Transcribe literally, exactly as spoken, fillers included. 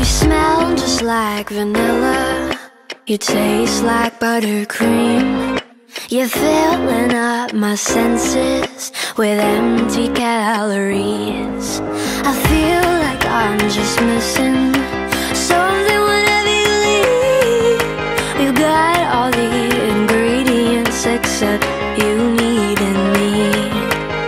smell just like vanilla. You taste like buttercream. You're filling up my senses with empty calories. I feel like I'm just missing something whenever you leave. We've got all the ingredients except you.